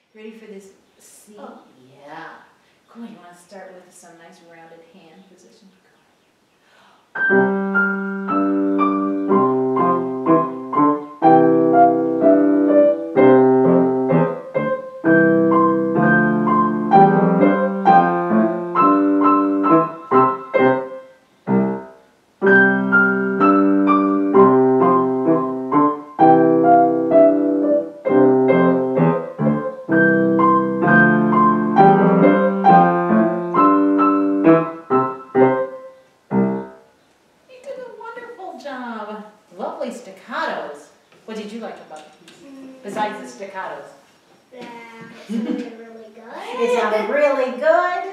Ready for this C? Oh. Yeah. Cool, you want to start with some nice rounded hand position. Job. Lovely staccatos. What did you like about the piece? Besides the staccatos? That sounded really good. It sounded really good.